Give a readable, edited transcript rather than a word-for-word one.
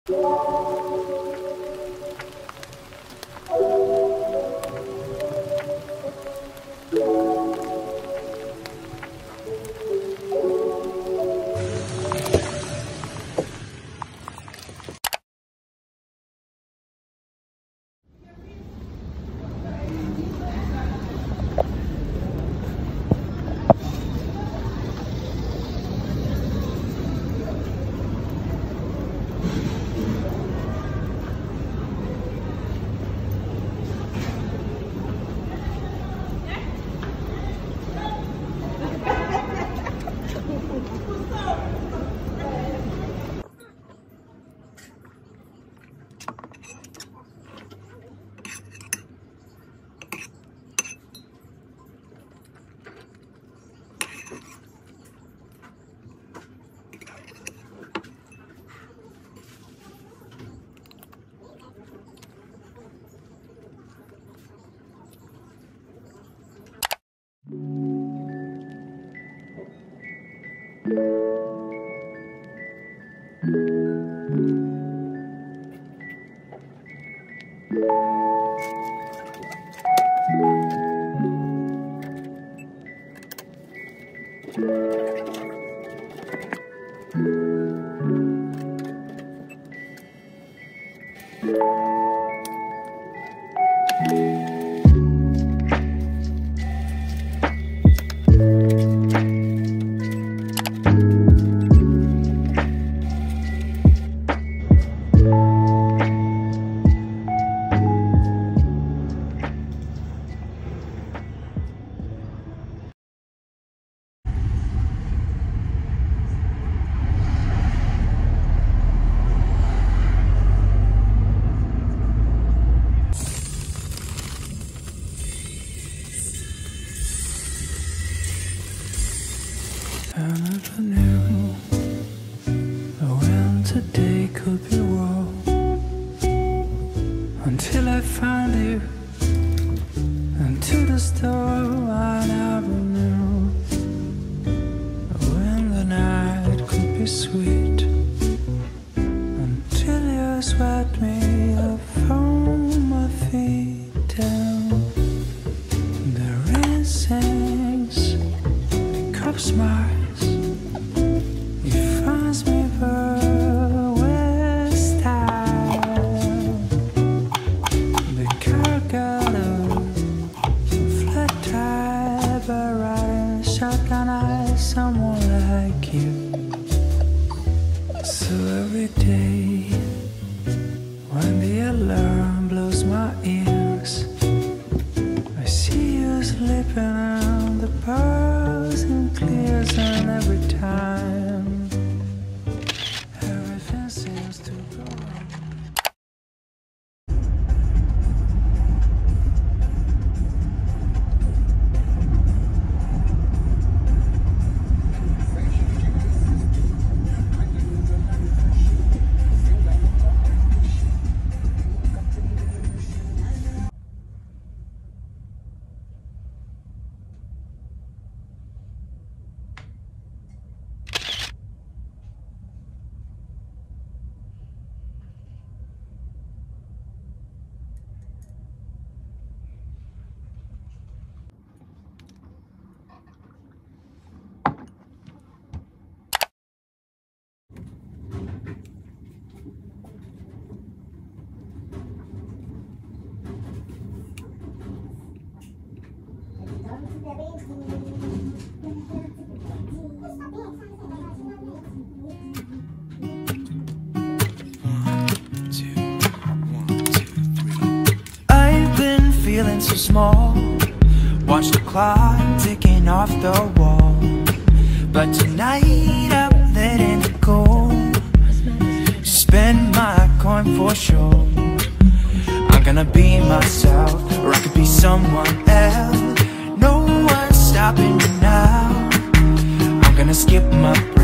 I never knew when today could be wrong until I found you, and to the store I never knew when the night could be sweet until you swept me up from my feet down. The rain sings, the cup smiles. Feeling so small, watch the clock ticking off the wall. But tonight I'm letting it go. Spend my coin for sure. I'm gonna be myself, or I could be someone else. No one's stopping me now. I'm gonna skip my